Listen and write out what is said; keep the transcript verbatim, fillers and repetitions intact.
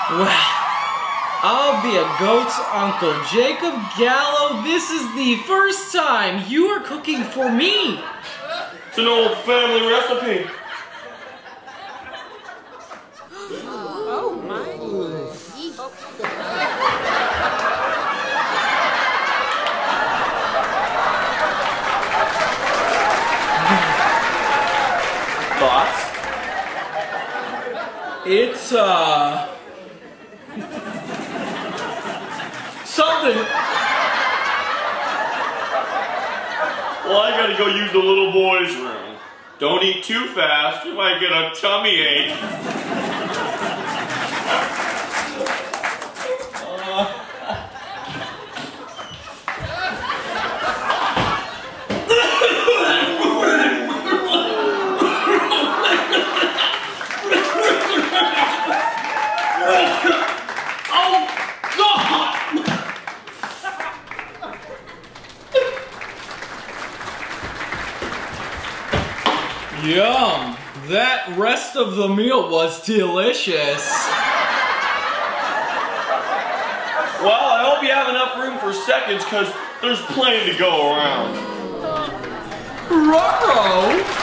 Well, I'll be a goat's uncle. Jacob Gallo, this is the first time you are cooking for me. It's an old family recipe. Oh my. Thoughts? It's, uh... something. Well, I gotta go use the little boy's room. Don't eat too fast, you might get a tummy ache. Yum! That rest of the meal was delicious. Well, I hope you have enough room for seconds, because there's plenty to go around. Ruh-roh!